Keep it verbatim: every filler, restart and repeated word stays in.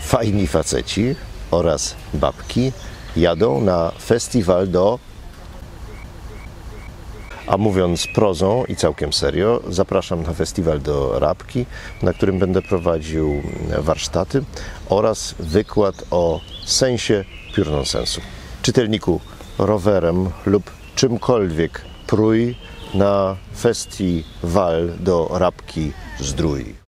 fajni faceci oraz babki jadą na festiwal do... A mówiąc prozą i całkiem serio, zapraszam na festiwal do Rabki, na którym będę prowadził warsztaty oraz wykład o sensie piór nonsensu. Czytelniku, rowerem lub czymkolwiek prój na festiwal do Rabki Zdrój.